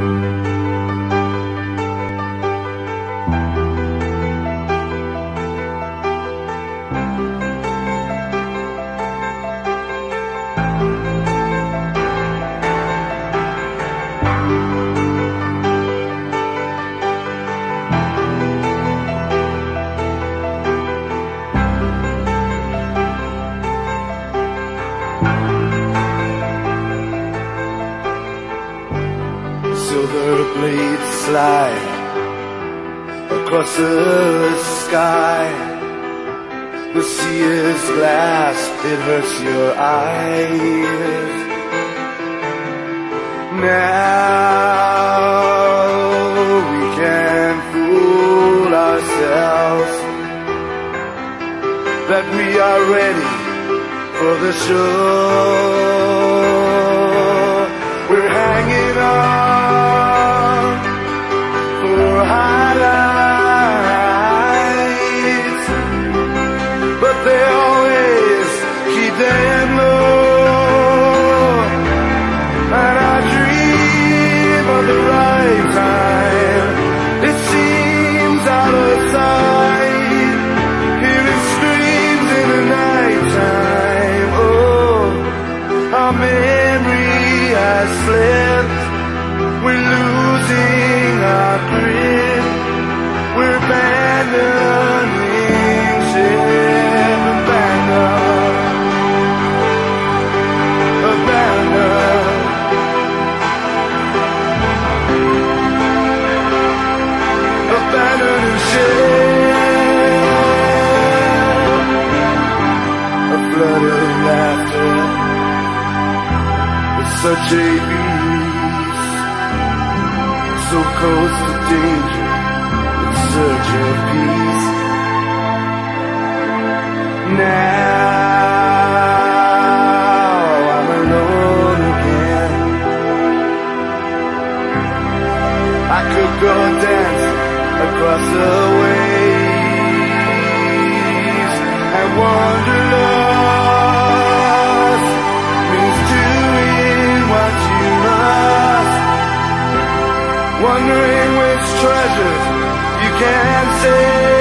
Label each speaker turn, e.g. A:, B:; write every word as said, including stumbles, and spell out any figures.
A: Across the sky, the sea is glass, it hurts your eyes. Now we can fool ourselves that we are ready for the show. We're hanging on for highlights, but they always keep them low. And I dream of the right time, it seems out of sight, hearing screams in the night time. Oh, our memory has slipped, we're losing our grip, we're abandoning ship, abandon, abandon, abandoning ship. A flood of laughter with such a beast, so close to danger, in search of peace. Now I'm alone again. I could go dance across the waves and wander lost, means doing what you must, wondering which treasures you can save.